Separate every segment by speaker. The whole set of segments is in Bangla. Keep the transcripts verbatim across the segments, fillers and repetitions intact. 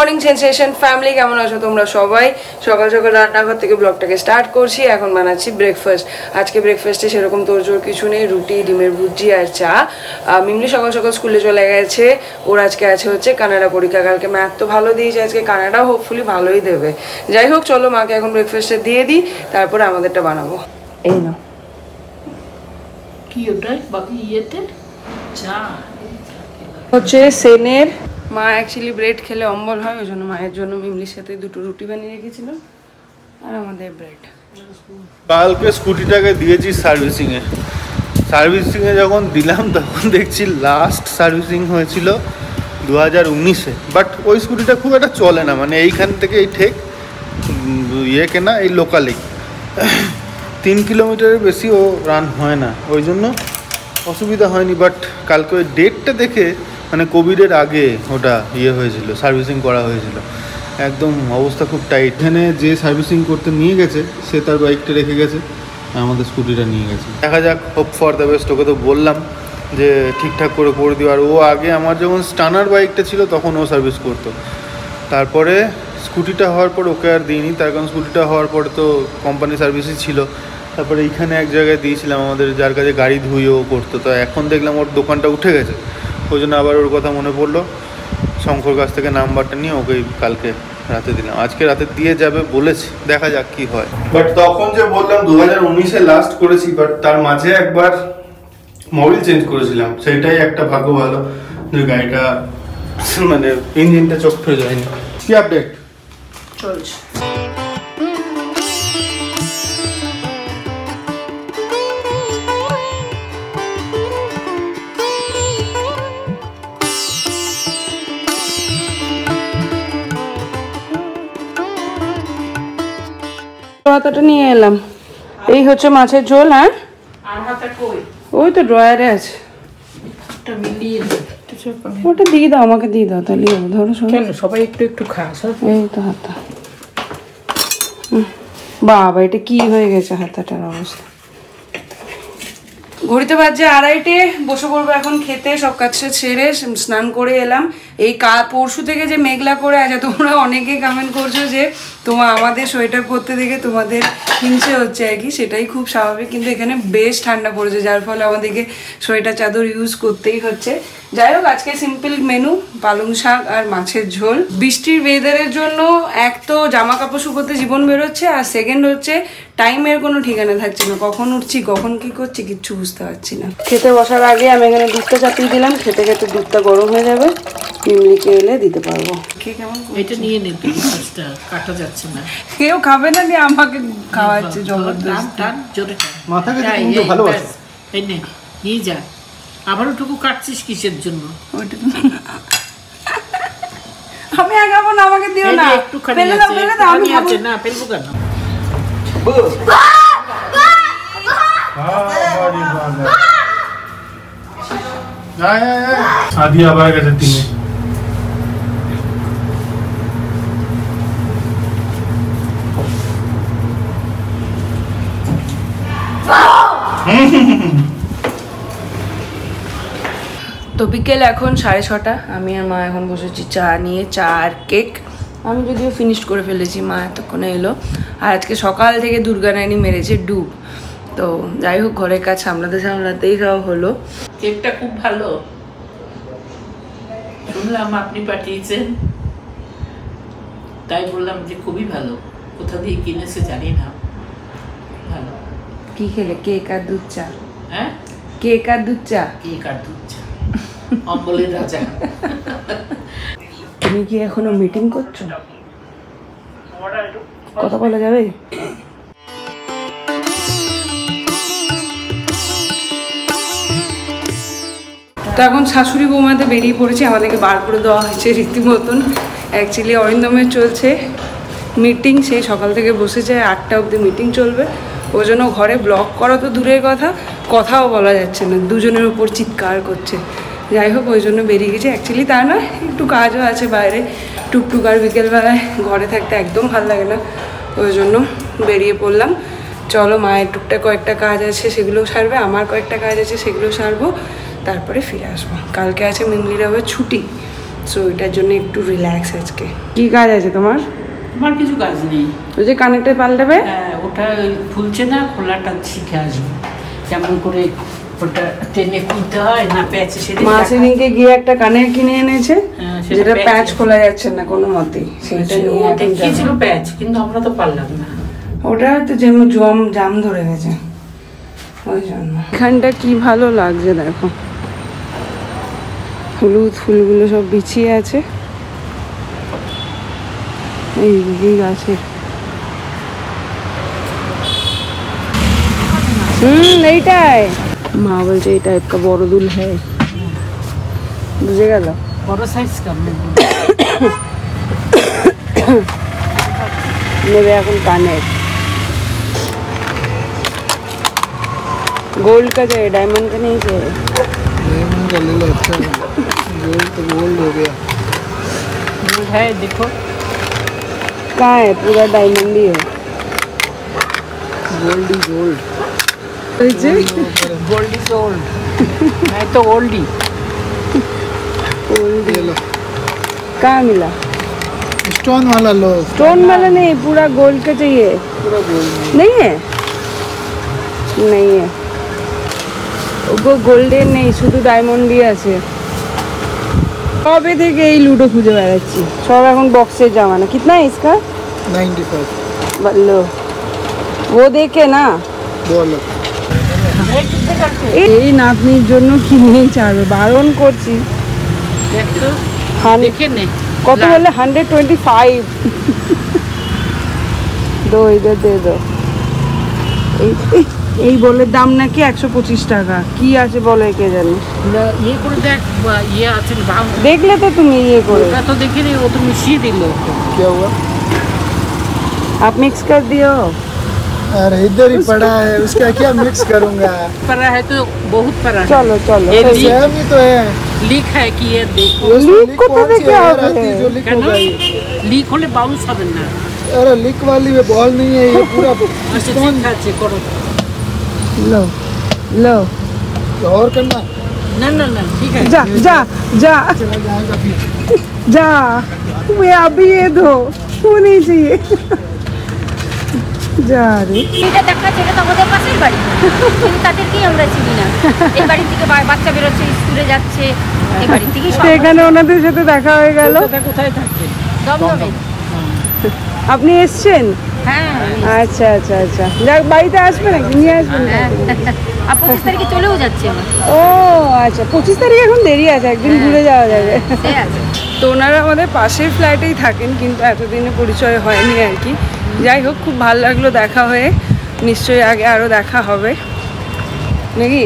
Speaker 1: মর্নিং সেন্সেশন ফ্যামিলি, কেমন আছো তোমরা সবাই? সকাল সকাল রান্নাঘর থেকে ব্লগটাকে স্টার্ট করছি। এখন বানাচ্ছি ব্রেকফাস্ট। আজকে ব্রেকফাস্টে সেরকম তোড়জোড় কিছু নেই, রুটি, ডিমের ভুজি আর চা। মিমলি সকাল সকাল স্কুলে চলে গেছে, ওর আজকে আছে হচ্ছে কানাডা পরীক্ষা। কালকে ম্যাথ তো ভালো দিয়েছে, আজকে কানাডাও হোপফুলি ভালোই দেবে। যাই হোক, চলো মাকে এখন ব্রেকফাস্টে দিয়ে দিই, তারপরে আমাদেরটা বানাবো। এই না
Speaker 2: কি ওটাই বাকি ইয়েতে চা
Speaker 1: হচ্ছে সেনের। মা অ্যাকচুয়ালি ব্রেড খেলে অম্বল হয়, ওই জন্য মায়ের জন্য মিমলির সাথে দুটো রুটি বানিয়ে রেখেছিল আর আমাদের ব্রেড।
Speaker 3: কালকে স্কুটিটাকে দিয়েছি সার্ভিসিংয়ে। সার্ভিসিংয়ে যখন দিলাম তখন দেখছি লাস্ট সার্ভিসিং হয়েছিল দু হাজার উনিশে। বাট ওই স্কুটিটা খুব একটা চলে না, মানে এইখান থেকে এই ঠেক ইয়ে কেনা, এই লোকালেই তিন কিলোমিটারের বেশি ও রান হয় না, ওই জন্য অসুবিধা হয়নি। বাট কালকে ওই ডেটটা দেখে, মানে কোভিডের আগে ওটা ইয়ে হয়েছিল, সার্ভিসিং করা হয়েছিল, একদম অবস্থা খুব টাইট। এখানে যে সার্ভিসিং করতে নিয়ে গেছে সে তার বাইকটা রেখে গেছে, আমাদের স্কুটিটা নিয়ে গেছে। দেখা যাক, hope for the best. Okay তো বললাম যে ঠিকঠাক করে করে দিও। আর ও আগে আমার যখন স্টানার বাইকটা ছিল তখন ও সার্ভিস করতো, তারপরে স্কুটিটা হওয়ার পর ওকে আর দিইনি, তার কারণ স্কুটিটা হওয়ার পরে তো কোম্পানি সার্ভিসই ছিল। তারপরে এইখানে এক জায়গায় দিয়েছিলাম আমাদের, যার কাছে গাড়ি ধুয়েও করতো। তো এখন দেখলাম ওর দোকানটা উঠে গেছে, ওই জন্য আবার ওর কথা মনে পড়লো। শঙ্কর কাছ থেকে নাম্বারটা নিয়ে ওকে কালকে রাতে দিলাম, আজকে রাতে দিয়ে যাবে বলেছে, দেখা যাক কি হয়। বাট তখন যে বললাম দু হাজার উনিশে লাস্ট করেছি, বাট তার মাঝে একবার মোবিল চেঞ্জ করেছিলাম, সেটাই একটা ভাগ্য ভালো যে গাড়িটা মানে ইঞ্জিনটা চোখ ফেলে যায়নি। কি আপডেট
Speaker 1: চলছে? হাতাটা নিয়ে এলাম, এই হচ্ছে মাছের ঝোল। হ্যাঁ, ওই তো ড্রয়ারে আছে, ওটা দিয়ে দাও, আমাকে দিয়ে দাও তাহলে। ধরো
Speaker 2: সবাই একটু একটু খাস।
Speaker 1: এই তো হাতা। বাবা, এটা কি হয়ে গেছে হাতাটার অবস্থা। ঘড়িতে বাজছে আড়াইটে, বসে পড়বো এখন খেতে। সব কাজটা ছেড়ে স্নান করে এলাম। এই কা পরশু থেকে যে মেঘলা করে আছে, তোমরা অনেকেই কমেন্ট করছো যে তোমার আমাদের সোয়েটার পরতে দেখে তোমাদের হিংসে হচ্ছে আর কি। সেটাই খুব স্বাভাবিক, কিন্তু এখানে বেশ ঠান্ডা পড়েছে, যার ফলে আমাদেরকে সোয়েটার চাদর ইউজ করতেই হচ্ছে। যাই হোক, আজকে সিম্পল মেনু, পালং শাক আর মাছের ঝোল। বৃষ্টির ওয়েদারের জন্য এক তো জামা কাপড় শুকোতে জীবন বেরোচ্ছে, আর সেকেন্ড হচ্ছে টাইমের কোনো ঠিকানা থাকছে না, কখন উঠছি কখন কি করছি কিচ্ছু বুঝতে পারছি না। খেতে বসার আগে আমি এখানে দুধটা চাপিয়ে দিলাম, খেতে খেতে দুধটা গরম হয়ে যাবে, মিমলিকে এলে দিতে পারবো। কে কেমন
Speaker 2: এটা নিয়ে নে, পিসটা কাটা যাচ্ছে না,
Speaker 1: কেউ খাবে না, দিয়ে আমাকে খাওয়াচ্ছে জবরদস্তি।
Speaker 3: মাথাকে কিন্তু ভালোবাসে।
Speaker 2: এই নে, নিয়ে যা। আবার ওটুকু কাটছিস কিসের জন্য?
Speaker 1: আমি আগে খাবো না, আমাকে দিও না।
Speaker 2: একটুখানি আছে, আমি আছে না, ফেলবো কেন?
Speaker 3: আদি আবার গেছে তিনে।
Speaker 1: তো বিকেল এখন সাড়ে ছটা, আমি আর মা এখন বসেছি চা নিয়ে, চা আর কেক। আমি যদিও ফিনিশ করে ফেলেছি, মা এতক্ষণে এলো। আর আজকে সকাল থেকে দুর্গা নাইনি মেরেছে ডুব। তো যাই হোক, ঘরের কাজ সামলাতে সামলাতেই খাওয়া হলো।
Speaker 2: কেকটা খুব ভালো শুনলাম, আপনি পাঠিয়েছেন, তাই বললাম যে খুবই ভালো। কোথা দিয়ে কিনেছে জানি না, ভালো।
Speaker 1: কি খেলে? কেক আর দুধ চা?
Speaker 2: হ্যাঁ,
Speaker 1: কেক আর দুধ চা।
Speaker 2: কেক আর দুধ চা, অম্বলের রাজা।
Speaker 1: তুমি কি এখনো মিটিং করছো? কথা বলা যাবে? তো এখন শাশুড়ি বৌমাতে বেরিয়ে পড়েছি, আমাদেরকে বার করে দেওয়া হয়েছে রীতিমতন। অ্যাকচুয়ালি অরিন্দমের চলছে মিটিং, সেই সকাল থেকে বসেছে, আটটা অবধি মিটিং চলবে। ওই জন্য ঘরে ব্লগ করা তো দূরের কথা, কথাও বলা যাচ্ছে না, দুজনের উপর চিৎকার করছে। যাই হোক, ওই জন্য বেরিয়ে গেছি। অ্যাকচুয়ালি তা না, একটু কাজও আছে বাইরে টুকটুক, আর বিকেলবেলায় ঘরে থাকতে একদম ভালো লাগে না, ওই জন্য বেরিয়ে পড়লাম। চলো, মায়ের টুকটাক কয়েকটা কাজ আছে সেগুলো সারবে, আমার কয়েকটা কাজ আছে সেগুলো সারবো, তারপরে ফিরে আসবো। কালকে আছে মিমলির আবার ছুটি, সো এটার জন্য একটু রিল্যাক্স আজকে। কি কাজ আছে তোমার?
Speaker 2: আমার কিছু কাজ নেই।
Speaker 1: ওই যে কানেক্টর পাল্টাবে,
Speaker 2: হ্যাঁ ওটা খুলছে না, খোলাটা শিখে আসবো কেমন করে ওটা টেনে খুলতে হয় না প্যাচে। সেদিন
Speaker 1: মা সেদিনকে গিয়ে একটা কানের কিনে এনেছে
Speaker 2: হ্যাঁ, সেটা
Speaker 1: যেটা
Speaker 2: প্যাচ
Speaker 1: প্যাচ খোলা যাচ্ছে না কোনো মতেই, সেটা নিয়ে এখন
Speaker 2: দেখিয়েছিল
Speaker 1: যাবো।
Speaker 2: প্যাচ, কিন্তু আমরা তো পারলাম না।
Speaker 1: ওটা তো যেমন জম জাম ধরে গেছে ওই জন্য। এখানটা কি ভালো লাগছে দেখো, হলুদ ফুলগুলো সব বিছিয়ে আছে এই গাছের। হুম এইটাই মা বলছে এই টাইপ কা বড় দুল হ্যাঁ, বুঝে গেল?
Speaker 2: বড় সাইজ কাম
Speaker 1: নেবে এখন কানের। गोल्ड का चाहिए, डायमंड का नहीं चाहिए।
Speaker 4: डायमंड का ले लो, अच्छा है। गोल्ड तो गोल्ड हो गया।
Speaker 2: गोल्ड है देखो
Speaker 1: कहाँ है, पूरा डायमंड ही है।
Speaker 4: गोल्ड ही गोल्ड।
Speaker 2: Gold is old. मैं तो ओल्ड ही।
Speaker 4: ले लो।
Speaker 1: कहाँ मिला?
Speaker 4: स्टोन वाला लो।
Speaker 1: स्टोन वाला नहीं, पूरा गोल्ड का चाहिए।
Speaker 4: पूरा गोल्ड
Speaker 1: नहीं है, नहीं है ওগো গোল্ডেন নেই, শুধু ডায়মন্ডই আছে। কবে থেকে এই লুডো খুঁজে বেড়াচ্ছি, সব এখন বক্সে জামানা। कितना है इसका?
Speaker 4: Ninety five.
Speaker 1: বললো वो देखे ना,
Speaker 4: बोलो।
Speaker 1: এই নাতনির জন্য কিনেই ছাড়বে, বারণ করছি।
Speaker 2: देख तो
Speaker 1: হান-
Speaker 2: देखे नहीं
Speaker 1: কত বললে? Hundred twenty five. দো ইধর দে দো। এই এই- এই বলের দাম নাকি একশো পঁচিশ টাকা, কি আছে বলে কে জানে।
Speaker 2: ये করে দেখ ये আছে ভাও।
Speaker 1: দেখলে তো তুমি ইয়ে করে,
Speaker 2: ওটা তো দেখি নি, ও তো মিশিয়ে দিল।
Speaker 4: क्या हुआ?
Speaker 1: आप मिक्स कर दियो।
Speaker 4: अरे इधर ही पड़ा है, उसका क्या मिक्स करूंगा?
Speaker 2: परा है तो बहुत परा है।
Speaker 1: चलो चलो
Speaker 2: ये
Speaker 1: सही है।
Speaker 4: सेम ही तो है।
Speaker 2: लीक है कि ये देखो
Speaker 4: उसमें
Speaker 1: लीक
Speaker 4: लीक
Speaker 1: को तो
Speaker 4: कौन सी
Speaker 1: देखे
Speaker 4: है
Speaker 1: आप
Speaker 4: रहती
Speaker 1: है।
Speaker 4: जो लीक
Speaker 2: কেন
Speaker 4: होगा ये?
Speaker 2: লিক হলে বাউন্স হবে না।
Speaker 4: अरे लीक वाली में बॉल नहीं है ये, पूरा
Speaker 2: আচ্ছা
Speaker 4: स्टोन।
Speaker 2: ঠিক আছে করো।
Speaker 1: लो लो
Speaker 4: और करना
Speaker 2: না না না ঠিক আছে।
Speaker 1: जा जा जा
Speaker 4: चला जाएगा फिर।
Speaker 1: जा, मैं अभी ये दो, वो नहीं चाहिए। जा रे,
Speaker 5: এটা দেখাচ্ছে, এটা তো আমাদের পাশের বাড়ি, কিন্তু তাদেরকেই আমরা চিনি না। এই বাড়ি থেকে বা- বাচ্চা বেরোচ্ছে, স্কুলে যাচ্ছে, এই বাড়ি থেকেই সব।
Speaker 1: তো এখানে ওনাদের সাথে দেখা হয়ে গেল।
Speaker 2: কোথায় কোথায় থাকে?
Speaker 5: দমদমে।
Speaker 1: আপনি এসছেন?
Speaker 5: হ্যাঁ
Speaker 1: আচ্ছা আচ্ছা আচ্ছা, যাক বাড়িতে আসবেন নাকি, নিয়ে আসবেন
Speaker 5: হ্যাঁ।
Speaker 1: নাকি?
Speaker 5: আর পঁচিশ তারিখে চলেও যাচ্ছে আমার।
Speaker 1: ও আচ্ছা, পঁচিশ তারিখ এখন দেরি আছে, একদিন ঘুরে যাওয়া যাবে।
Speaker 5: সে আছে।
Speaker 1: তো ওনারা আমাদের পাশের ফ্ল্যাটেই থাকেন, কিন্তু এতদিনে পরিচয় হয়নি আর কি। যাই হোক, খুব ভালো লাগলো দেখা হয়ে, নিশ্চয়ই আগে আরও দেখা হবে নাকি।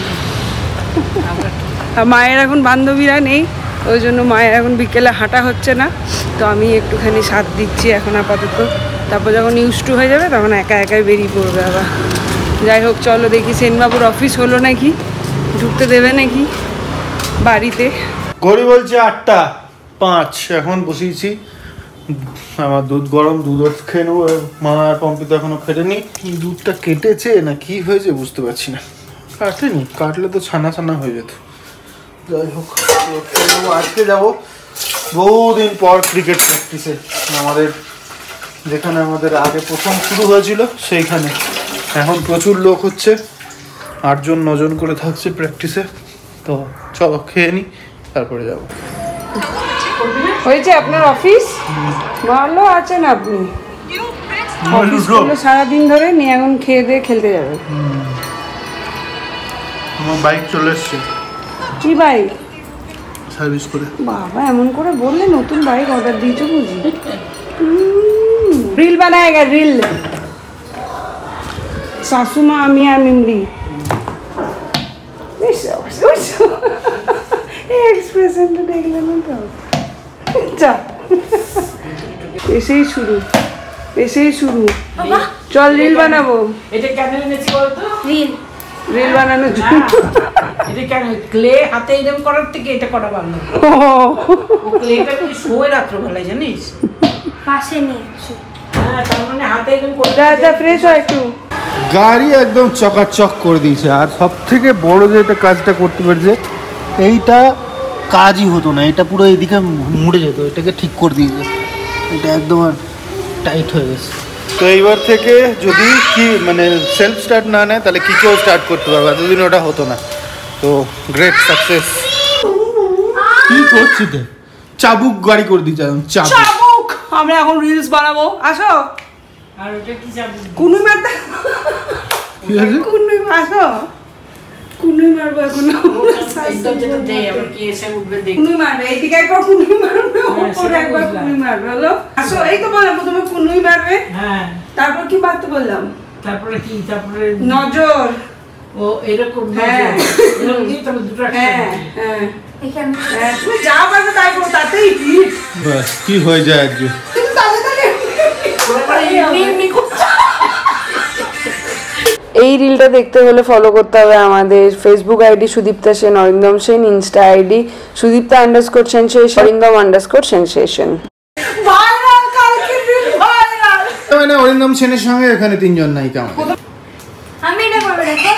Speaker 1: আর মায়ের এখন বান্ধবীরা নেই, ওই জন্য মায়ের এখন বিকেলে হাঁটা হচ্ছে না, তো আমি একটুখানি সাথ দিচ্ছি এখন আপাতত। তারপর যখন ইউজ টু হয়ে যাবে তখন একা একাই বেরিয়ে পড়বে আবার। যাই হোক চলো দেখি সেনবাবুর অফিস হলো নাকি, ঢুকতে দেবে নাকি বাড়িতে।
Speaker 3: ঘড়ি বলছে আটটা পাঁচ, এখন বসিয়েছি। আমার দুধ গরম, দুধ খেয়ে নেবো। মা আর পম্পি তো এখনো ফেরেনি। দুধটা কেটেছে না কি হয়েছে বুঝতে পারছি না। কাটেনি, কাটলে তো ছানা ছানা হয়ে যেত। যাই হোক খেয়ে নেবো। আজকে যাবো বহুদিন পর ক্রিকেট প্র্যাকটিসে, আমাদের যেখানে আমাদের আগে প্রথম শুরু হয়েছিল সেইখানে। এখন প্রচুর লোক হচ্ছে, আটজন নজন করে থাকছে প্র্যাকটিসে। তো চলো খেয়ে নিই, তারপরে যাবো।
Speaker 1: হয়েছে আপনার অফিস? ভালো আছেন আপনি? অফিস করলো সারাদিন ধরে, নিয়ে এখন খেয়ে দিয়ে খেলতে যাবে।
Speaker 3: আমার বাইক চলে এসছে
Speaker 1: কি বাইক?
Speaker 3: সার্ভিস করে।
Speaker 1: বাবা এমন করে বললে, নতুন বাইক অর্ডার দিয়েছো বুঝি? রিল বানায়েগা রিল, শাশুমা আমি আর মিমরি। এক্সপ্রেশনটা দেখলে না তো? যা, এসেই শুরু, এসেই শুরু। চল রিল বানাবো।
Speaker 2: এটা কেন এনেছি বলতো?
Speaker 5: রিল
Speaker 1: রিল বানানোর জন্য।
Speaker 2: এটা কেন ক্লে হাতে এরকম করার থেকে এটা করা ভালো। ও ক্লেটা তুই শোয় রাত্রবেলায় জানিস?
Speaker 5: পাশে নিয়ে
Speaker 2: হ্যাঁ, তার মানে হাতে এরকম করে
Speaker 1: যা যা ফ্রেশ হয় একটু।
Speaker 3: গাড়ি একদম চকাচক করে দিয়েছে। আর সব থেকে বড় যেটা কাজটা করতে পেরেছে, এইটা কাজই হতো না, এটা পুরো এদিকে মুড়ে যেত, এটাকে ঠিক করে দিয়েছে, এটা একদম আর টাইট হয়ে গেছে। তো এইবার থেকে যদি কি মানে সেলফ স্টার্ট না নেয় তাহলে কি কেউ স্টার্ট করতে পারবে, এতদিন ওটা হতো না। তো গ্রেট সাকসেস। কি করছি তো চাবুক গাড়ি করে দিতে চাবুক।
Speaker 1: চাবুক আমরা এখন রিলস বানাবো, আসো।
Speaker 2: আর ওটা কি যাবে?
Speaker 1: কুনুই মারতে
Speaker 3: কি হয়েছে?
Speaker 1: কুনুই আসো, কুনুই মারবো এখন।
Speaker 2: একদম যেটা দেয় আবার কি এসে উঠবে দেখ।
Speaker 1: কুনুই মারবে, এইদিকে একবার কুনুই মারবে, ওপরে
Speaker 2: সেটা
Speaker 1: একবার
Speaker 2: বুঝলাম।
Speaker 1: কুনুই মারবে, হলো? আসো, এই তো বললাম প্রথমে কুনুই মারবে,
Speaker 2: হ্যাঁ,
Speaker 1: তারপর কি মারতে বললাম?
Speaker 2: তারপরে কি, তারপরে
Speaker 1: নজর।
Speaker 2: ও এরকম
Speaker 1: হ্যাঁ।
Speaker 2: এরকম দিয়ে তবে দুটো
Speaker 1: হ্যাঁ
Speaker 2: একসাথে।
Speaker 1: হ্যাঁ
Speaker 5: এখানে
Speaker 1: হ্যাঁ, তুমি যা পারবে তাই করো, তাতেই হিট।
Speaker 3: বাস কি হয়ে যায় আজকে।
Speaker 1: কিন্তু তাহলে তাহলে
Speaker 2: তারপরে এমনি এমনি করছে।
Speaker 1: এই রিলটা দেখতে হলে ফলো করতে হবে আমাদের Facebook ID Sudipta Sen Arindam Sen, insta ID Sudipta underscore sensation, Arindam underscore sensation. Viral কালকে রিল ভাইরাল।
Speaker 3: মানে অরিন্দম সেনের সঙ্গে এখানে তিনজন নায়িকা আমাদের।
Speaker 5: আমি এটা করবো, দেখো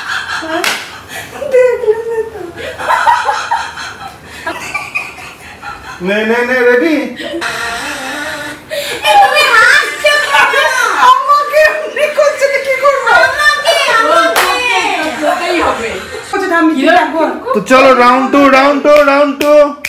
Speaker 3: নে নে নে রেডি।
Speaker 5: তুমি হাসছো কেন?
Speaker 1: আমাকে এমনি করছে না, কি করবো?
Speaker 5: আমাকে আমাকে
Speaker 2: করতেই হবে।
Speaker 1: আচ্ছা আমি কি রাখবো?
Speaker 3: তো চলো round two round two round two.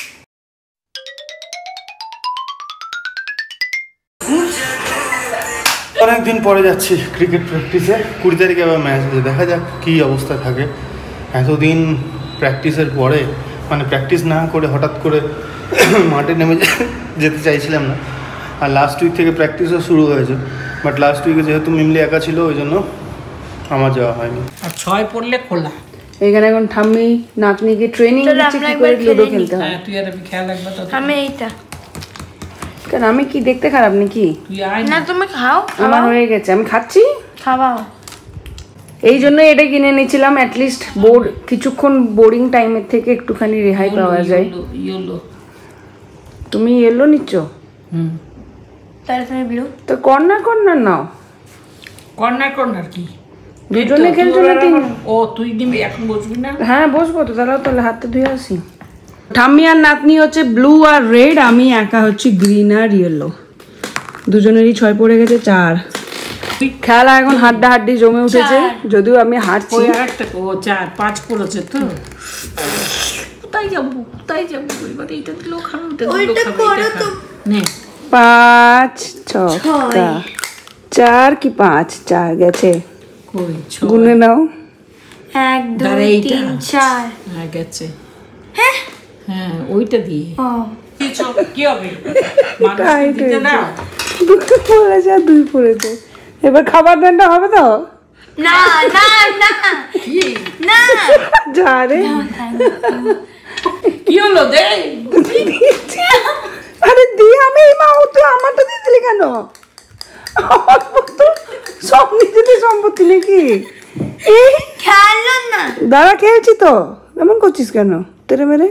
Speaker 3: অনেকদিন পরে যাচ্ছি ক্রিকেট প্র্যাকটিসে, কুড়ি তারিখে আবার ম্যাচ আছে, দেখা যাক কী অবস্থা থাকে। এতদিন প্র্যাকটিসের পরে মানে প্র্যাকটিস না করে হঠাৎ করে মাঠে নেমে যেতে চাইছিলাম না, আর লাস্ট উইক থেকে প্র্যাকটিসও শুরু হয়েছে, বাট লাস্ট উইকে যেহেতু মিমলি একা ছিল ওই জন্য আমার যাওয়া হয়নি।
Speaker 2: আর ছয় পড়লে খোলা।
Speaker 1: এখানে এখন ঠাম্মি নাতনিকে ট্রেনিং
Speaker 5: চলো
Speaker 1: দিচ্ছে
Speaker 5: আমরা
Speaker 1: কি করে
Speaker 5: একবার
Speaker 1: লুডো
Speaker 5: খেলে নিই।
Speaker 1: খেলতে হয়।
Speaker 2: হ্যাঁ, তুই আর আমি খেয়াল রাখবো তো।
Speaker 5: আমি এইটা
Speaker 1: কেন আমি কি দেখতে খারাপ নাকি?
Speaker 2: তুই আয়
Speaker 5: না,
Speaker 2: না।
Speaker 5: তুমি খাও,
Speaker 1: আমার
Speaker 5: খাও
Speaker 1: হয়ে গেছে, আমি খাচ্ছি।
Speaker 5: খাওয়াও।
Speaker 1: এই জন্য এটা কিনে নিয়েছিলাম, অ্যাটলিস্ট বোর কিছুক্ষণ বোরিং টাইমের থেকে একটুখানি রেহাই পাওয়া যায়।
Speaker 2: ইয়েলো।
Speaker 1: তুমি এলো নিচ্ছ
Speaker 2: হুম।
Speaker 5: তাহলে তুমি ব্লু।
Speaker 1: তো কর্নার কর্নার নাও,
Speaker 2: কর্নার কর্নার কি?
Speaker 1: দুজনে
Speaker 2: এই তো,
Speaker 1: খেলছো
Speaker 2: তোর
Speaker 1: না
Speaker 2: আর
Speaker 1: তিন?
Speaker 2: আমার- ও তুই নিবি, এখন বসবি না?
Speaker 1: হ্যাঁ বসবো তো, তাহলে তাহলে হাতে ধুয়ে আসি। ঠাম্মি আর নাতনি হচ্ছে ব্লু আর রেড, আমি একা হচ্ছে গ্রিন আর ইয়েলো। দুজনেরই ছয় পড়ে গেছে, চার। খেলা এখন হাড্ডা হাড্ডি জমে উঠেছে, যদিও আমি হারছি।
Speaker 2: ওই আর একটা ও চার পাঁচ পড়েছে তো। কোথায় যাবো, কোথায় যাবো? এবার এইটা দিলেও খাবে, ওটা দিলেও
Speaker 5: ওইটা
Speaker 2: খাবে,
Speaker 5: করো
Speaker 2: এটা
Speaker 5: তো।
Speaker 2: খাবে। নে।
Speaker 1: পাঁচ ছক্কা, চার কি পাঁচ, চার গেছে,
Speaker 2: কই ছয়।
Speaker 1: গুনে নাও।
Speaker 5: এক
Speaker 2: দাঁড়া,
Speaker 5: দুই
Speaker 2: এইটা।
Speaker 5: তিন চার।
Speaker 2: হ্যাঁ গেছে। হ্যাঁ ওইটা দিয়ে
Speaker 5: ও
Speaker 2: কি চ- কি হবে? মানুষকে
Speaker 1: টাইট
Speaker 2: দিতে
Speaker 1: হয়েছে।
Speaker 2: দাও।
Speaker 1: দুটো পড়েছে আর দুই পড়েছে, এবার খাবার দানটা হবে তো?
Speaker 5: না না না
Speaker 2: কি
Speaker 5: না
Speaker 1: যা রে,
Speaker 2: কি হলো দে?
Speaker 1: আরে দি আমি মা, ও তুই আমারটা দিয়েছিলি কেন? আমার তো সব নিজেদের সম্পত্তি নাকি? এই
Speaker 5: খেলো না।
Speaker 1: দাঁড়া, খেলছি তো, এমন করছিস কেন তেরে মেরে?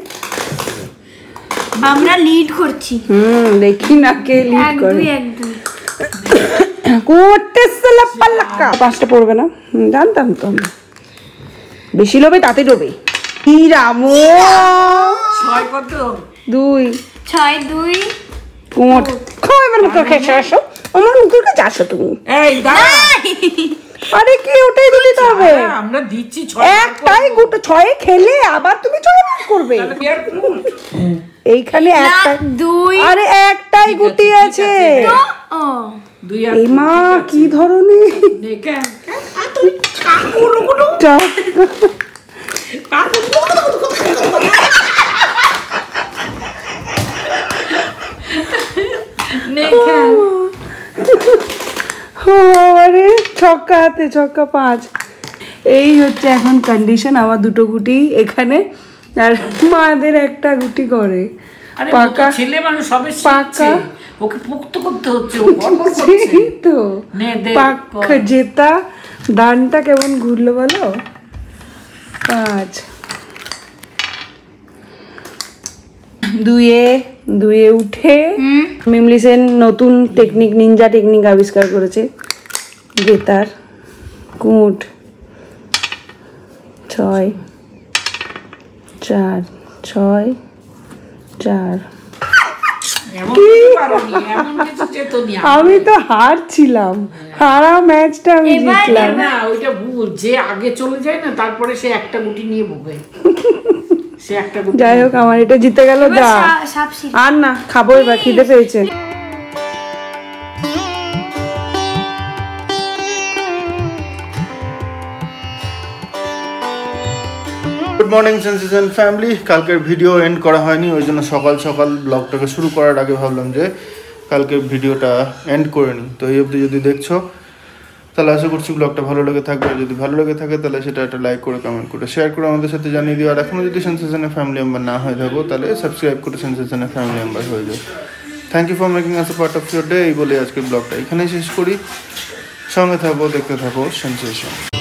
Speaker 5: আমরা লিড করছি।
Speaker 1: হুম, দেখি না কে লিড
Speaker 5: এক
Speaker 1: করে।
Speaker 5: দুই এক দুই।
Speaker 1: করতে সালা পাল্লাকা পাঁচটা পড়বে না, হুম, জানতাম তো আমি। বেশি লোভে তাতে ডোবে। কি রামো,
Speaker 2: ছয় কত?
Speaker 1: দুই
Speaker 5: ছয় দুই।
Speaker 1: কোট খাও, এবার মুখ খেয়ে আসো, আমার মুখের কাছে আসো তুমি।
Speaker 2: এই দাঁড়া।
Speaker 1: আরে কি ওটাই তো দিতে হবে,
Speaker 2: দাঁড়া, আমরা দিচ্ছি ছয়।
Speaker 1: একটাই গুটো ছয়ে খেলে আবার তুমি ছয় বার করবে।
Speaker 2: তাহলে কি আর করব?
Speaker 1: এইখানে
Speaker 5: না
Speaker 1: একটা,
Speaker 5: দুই।
Speaker 1: আরে একটাই
Speaker 2: ঠিক আছে,
Speaker 1: গুটি
Speaker 2: ঠিক
Speaker 1: আছে।
Speaker 2: আছে।
Speaker 5: ও
Speaker 2: দুই আর
Speaker 1: এই মা কি ধরনের
Speaker 2: নে, কেন?
Speaker 1: চাপ।
Speaker 2: নে, কেন?
Speaker 1: আরে ছক্কা হাতে ছক্কা পাঁচ। এই হচ্ছে এখন কন্ডিশন, আমার দুটো গুটি এখানে আর মাদের একটা গুটি করে।
Speaker 2: আরে
Speaker 1: পাকা
Speaker 2: পাকা ছেলে মানুষ সবে
Speaker 1: পাকা।
Speaker 2: শিখছে, ওকে পুক্ত করতে হচ্ছে, ও গড়বড় করছে।
Speaker 1: সেই তো
Speaker 2: নে, দে,
Speaker 1: পাক্কা
Speaker 2: কর।
Speaker 1: জেতা। ডানটা কেমন ঘুরলো বলো? পাঁচ দুয়ে দুয়ে উঠে মিমলি সেন নতুন টেকনিক, নিনজা টেকনিক আবিষ্কার করেছে জেতার। কুট ছয় চার ছয় চার।
Speaker 2: এমন কিছু পারোনি, এমন কিছু চেতনি।
Speaker 1: আমি তো হারছিলাম, হারা ম্যাচটা আমি জিতলাম।
Speaker 2: না ওইটা ভুল, যে আগে চলে যায় না তারপরে সে একটা গুটি নিয়ে ভোগে, সে একটা গুটি।
Speaker 1: যাই হোক আমার এটা জিতে গেল। যা
Speaker 5: সাপ সিঁড়ি।
Speaker 1: আর না খাবো, এবার খিদে পেয়েছে।
Speaker 3: Good morning sensation family. কালকের ভিডিও এন্ড করা হয়নি, ওই জন্য সকাল সকাল ব্লগটাকে শুরু করার আগে ভাবলাম যে কালকের ভিডিওটা এন্ড করে নিই। তো এই অবধি যদি দেখছো তাহলে আশা করছি ব্লগটা ভালো লেগে থাকবে। আর যদি ভালো লেগে থাকে তাহলে সেটা একটা লাইক করে, কমেন্ট করে, শেয়ার করে আমাদের সাথে জানিয়ে দিও। আর এখনও যদি সেন্সেশনের ফ্যামিলি মেম্বার না হয়ে থাকো তাহলে সাবস্ক্রাইব করে সেন্সেশনের ফ্যামিলি মেম্বার হয়ে যাও। Thank you for making us a part of your day. এই বলে আজকের ব্লগটা এখানেই শেষ করি। সঙ্গে থাকো, দেখতে থাকো সেন্সেশন।